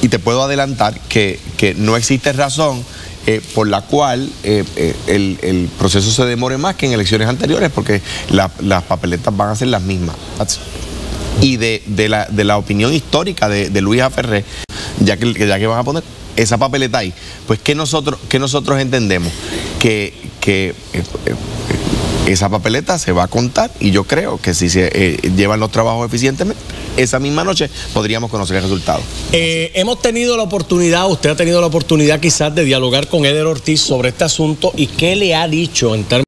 Y te puedo adelantar que no existe razón por la cual el proceso se demore más que en elecciones anteriores, porque las papeletas van a ser las mismas. Y de la opinión histórica de Luis Aferré, ya que van a poner esa papeleta ahí, pues que nosotros entendemos que esa papeleta se va a contar, y yo creo que si se llevan los trabajos eficientemente, esa misma noche podríamos conocer el resultado. Hemos tenido la oportunidad, usted ha tenido la oportunidad quizás de dialogar con Éder Ortiz sobre este asunto, y qué le ha dicho en términos